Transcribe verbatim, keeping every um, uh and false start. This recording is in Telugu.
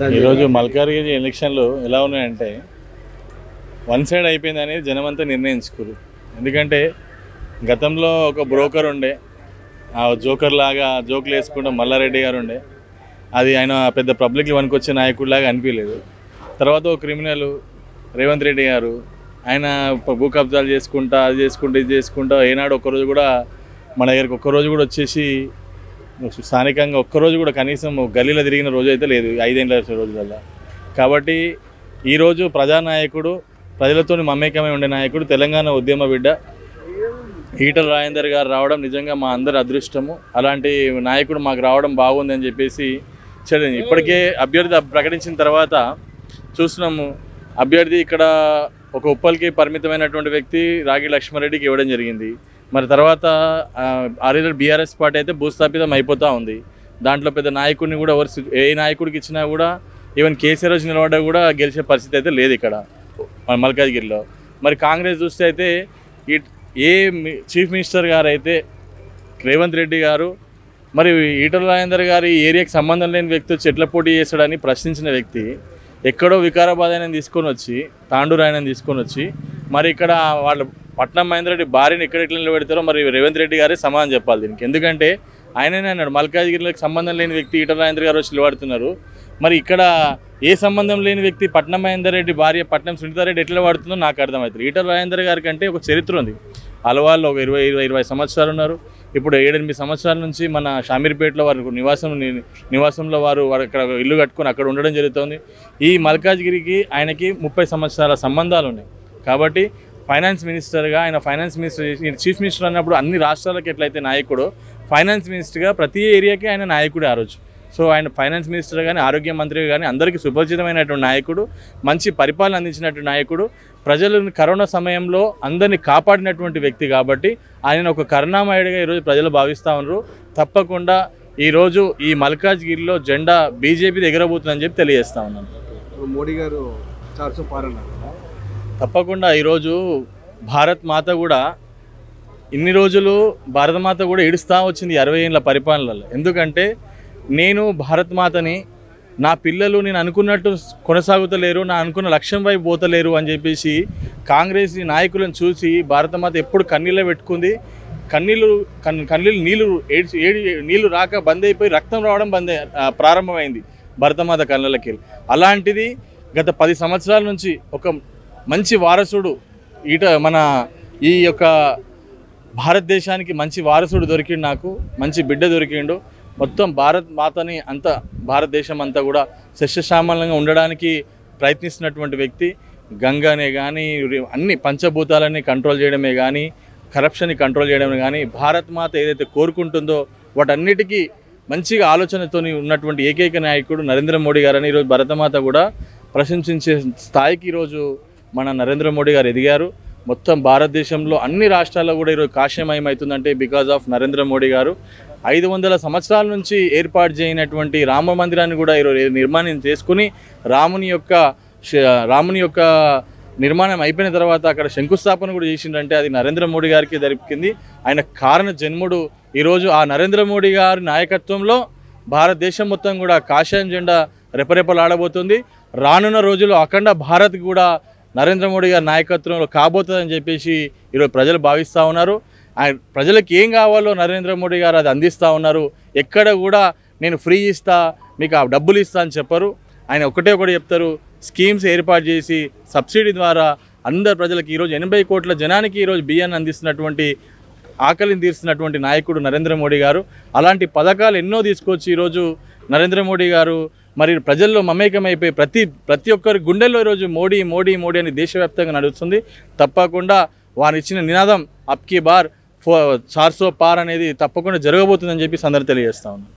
ఈరోజు మల్కాజ్గిరి ఎలక్షన్లు ఎలా ఉన్నాయంటే వన్ సైడ్ అయిపోయింది అనేది జనమంతా నిర్ణయించుకోరు. ఎందుకంటే గతంలో ఒక బ్రోకర్ ఉండే, ఆ జోకర్ లాగా జోకులు వేసుకుంటూ మల్లారెడ్డి గారు ఉండే, అది ఆయన పెద్ద పబ్లిక్లో వనుకొచ్చే నాయకుడిలాగా అనిపించలేదు. తర్వాత ఒక క్రిమినల్ రేవంత్ రెడ్డి గారు, ఆయన భూ కబ్జాలు చేసుకుంటా అది చేసుకుంటా ఇది చేసుకుంటా ఏనాడు ఒక్కరోజు కూడా మన దగ్గరికి ఒక్కరోజు కూడా వచ్చేసి స్థానికంగా ఒక్కరోజు కూడా కనీసం గల్లీలో తిరిగిన రోజు అయితే లేదు ఐదేళ్ళ రోజులలో. కాబట్టి ఈరోజు ప్రజానాయకుడు, ప్రజలతో మమేకమై ఉండే నాయకుడు, తెలంగాణ ఉద్యమ బిడ్డ ఈటల రాజేందర్ గారు రావడం నిజంగా మా అందరి అదృష్టము. అలాంటి నాయకుడు మాకు రావడం బాగుందని చెప్పేసి చెప్పండి. ఇప్పటికే అభ్యర్థి ప్రకటించిన తర్వాత చూస్తున్నాము, అభ్యర్థి ఇక్కడ ఒక ఉప్పల్కి పరిమితమైనటువంటి వ్యక్తి రాగి లక్ష్మారెడ్డికి ఇవ్వడం జరిగింది. మరి తర్వాత ఆర్ఎల్ బీఆర్ఎస్ పార్టీ అయితే భూస్థాపితం అయిపోతూ ఉంది. దాంట్లో పెద్ద నాయకుడిని కూడా ఎవరు ఏ నాయకుడికి ఇచ్చినా కూడా, ఈవెన్ కేసీఆర్ వచ్చి నిలబడ్డా కూడా గెలిచే పరిస్థితి అయితే లేదు ఇక్కడ మల్కాజ్గిరిలో. మరి కాంగ్రెస్ చూస్తే అయితే ఏ చీఫ్ మినిస్టర్ గారు అయితే రేవంత్ రెడ్డి గారు మరి ఈటల రాజేందర్ గారి ఏరియాకి సంబంధం లేని వ్యక్తి వచ్చి ఎట్లా పోటీ చేస్తాడని ప్రశ్నించిన వ్యక్తి ఎక్కడో వికారాబాద్ ఆయన తీసుకొని వచ్చి, తాండూరు ఆయన తీసుకొని వచ్చి మరి ఇక్కడ వాళ్ళ పట్నం మహేందర్ రెడ్డి భార్యని ఎక్కడ ఎట్లా నిలబెడతారో మరి రేవంత్ రెడ్డి గారే సమాధానం చెప్పాలి దీనికి. ఎందుకంటే ఆయననే అన్నాడు మల్కాజ్గిరిలోకి సంబంధం లేని వ్యక్తి ఈటల రాజేందర్ గారు వచ్చి నిలబడుతున్నారు. మరి ఇక్కడ ఏ సంబంధం లేని వ్యక్తి పట్నం మహేందర్ రెడ్డి భార్య పట్నం సునీతారెడ్డి ఎట్లా వాడుతుందో నాకు అర్థమవుతుంది. ఈటల రాజేందర్ గారి కంటే ఒక చరిత్ర ఉంది. అలవాళ్ళు ఒక ఇరవై ఇరవై ఇరవై సంవత్సరాలు ఉన్నారు. ఇప్పుడు ఏడెనిమిది సంవత్సరాల నుంచి మన షామీర్పేటలో వారు నివాసం నివాసంలో వారు అక్కడ ఇల్లు కట్టుకొని అక్కడ ఉండడం జరుగుతుంది. ఈ మల్కాజ్గిరికి ఆయనకి ముప్పై సంవత్సరాల సంబంధాలు ఉన్నాయి. కాబట్టి ఫైనాన్స్ మినిస్టర్గా ఆయన ఫైనాన్స్ మినిస్టర్ చీఫ్ మినిస్టర్ అన్నప్పుడు అన్ని రాష్ట్రాలకు ఎట్లయితే నాయకుడు, ఫైనాన్స్ మినిస్టర్గా ప్రతి ఏరియాకి ఆయన నాయకుడే ఆ రోజు. సో ఆయన ఫైనాన్స్ మినిస్టర్ కానీ, ఆరోగ్య మంత్రి కానీ అందరికీ సుపరిచితమైనటువంటి నాయకుడు, మంచి పరిపాలన అందించినటువంటి నాయకుడు, ప్రజలను కరోనా సమయంలో అందరినీ కాపాడినటువంటి వ్యక్తి. కాబట్టి ఆయన ఒక కరుణామయుడిగా ఈరోజు ప్రజలు భావిస్తూ ఉన్నారు. తప్పకుండా ఈరోజు ఈ మల్కాజ్గిరిలో జెండా బీజేపీ ఎగరబోతుందని చెప్పి తెలియజేస్తా ఉన్నాను. మోడీ గారు చార్సో పారన్నారు. తప్పకుండా ఈరోజు భారత్ మాత కూడా ఇన్ని రోజులు భారత మాత కూడా ఏడుస్తూ వచ్చింది అరవై ఏళ్ళ పరిపాలనలో. ఎందుకంటే నేను భారత్ మాతని నా పిల్లలు నేను అనుకున్నట్టు కొనసాగుతలేరు, నా అనుకున్న లక్ష్యం వైపు పోతలేరు అని చెప్పేసి కాంగ్రెస్ నాయకులను చూసి భారతమాత ఎప్పుడు కన్నీళ్ళే పెట్టుకుంది. కన్నీళ్ళు కన్ కన్నీళ్ళు నీళ్ళు ఏడ్చి ఏడి నీళ్ళు రాక బంద్ అయిపోయి రక్తం రావడం బంద్ ప్రారంభమైంది భారతమాత కళ్ళకి. అలాంటిది గత పది సంవత్సరాల నుంచి ఒక మంచి వారసుడు ఈట మన ఈ యొక్క భారతదేశానికి మంచి వారసుడు దొరికిండు, నాకు మంచి బిడ్డ దొరికిండు. మొత్తం భారత్ మాతని అంతా భారతదేశం అంతా కూడా సస్యశ్యామలంగా ఉండడానికి ప్రయత్నిస్తున్నటువంటి వ్యక్తి. గంగానే కానీ అన్ని పంచభూతాలని కంట్రోల్ చేయడమే కానీ, కరప్షన్ని కంట్రోల్ చేయడమే కానీ, భారత్ మాత ఏదైతే కోరుకుంటుందో వాటన్నిటికీ మంచిగా ఆలోచనతో ఉన్నటువంటి ఏకైక నాయకుడు నరేంద్ర మోడీ గారని ఈరోజు భారతమాత కూడా ప్రశంసించే స్థాయికి ఈరోజు మన నరేంద్ర మోడీ గారు ఎదిగారు. మొత్తం భారతదేశంలో అన్ని రాష్ట్రాల్లో కూడా ఈరోజు కాశ్యమయం అవుతుందంటే బికాజ్ ఆఫ్ నరేంద్ర మోడీ గారు. ఐదు వందల సంవత్సరాల నుంచి ఏర్పాటు చేయనటువంటి రామ మందిరాన్ని కూడా ఈరోజు నిర్మాణం చేసుకుని రాముని యొక్క రాముని యొక్క నిర్మాణం అయిపోయిన తర్వాత అక్కడ శంకుస్థాపన కూడా చేసిందంటే అది నరేంద్ర మోడీ గారికి దొరికింది. ఆయన కారణ జన్ముడు. ఈరోజు ఆ నరేంద్ర మోడీ గారి నాయకత్వంలో భారతదేశం మొత్తం కూడా కాషాయం జెండా రెపరెపలాడబోతుంది. రానున్న రోజుల్లో అఖండ భారత్ కూడా నరేంద్ర మోడీ గారి నాయకత్వంలో కాబోతుందని చెప్పేసి ఈరోజు ప్రజలు భావిస్తూ ఉన్నారు. ఆయన ప్రజలకు ఏం కావాలో నరేంద్ర మోడీ గారు అది అందిస్తూ ఉన్నారు. ఎక్కడ కూడా నేను ఫ్రీ ఇస్తా, మీకు ఆ డబ్బులు ఇస్తా అని చెప్పరు. ఆయన ఒకటే ఒకటి చెప్తారు, స్కీమ్స్ ఏర్పాటు చేసి సబ్సిడీ ద్వారా అందరు ప్రజలకు ఈరోజు ఎనభై కోట్ల జనానికి ఈరోజు బియ్యాన్ని అందిస్తున్నటువంటి, ఆకలిని తీరుస్తున్నటువంటి నాయకుడు నరేంద్ర మోడీ గారు. అలాంటి పథకాలు ఎన్నో తీసుకొచ్చి ఈరోజు నరేంద్ర మోడీ గారు మరి ప్రజల్లో మమేకమైపోయి ప్రతి ప్రతి ఒక్కరి గుండెల్లో ఈరోజు మోడీ మోడీ మోడీ అని దేశవ్యాప్తంగా నడుస్తుంది. తప్పకుండా వారు ఇచ్చిన నినాదం అబ్కీ బార్ ఫో చార్సో పార్ అనేది తప్పకుండా జరగబోతుందని చెప్పి సందర్భంగా తెలియజేస్తా ఉన్నాను.